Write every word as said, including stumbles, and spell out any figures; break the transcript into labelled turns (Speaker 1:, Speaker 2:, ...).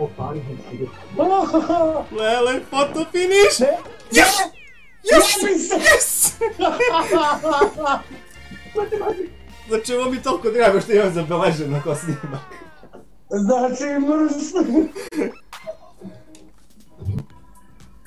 Speaker 1: Lele, photo finish! Yes! Yes! Yes! Znači ovo mi toliko drago što imam zabeleženo ko snimak.
Speaker 2: Znači mrs.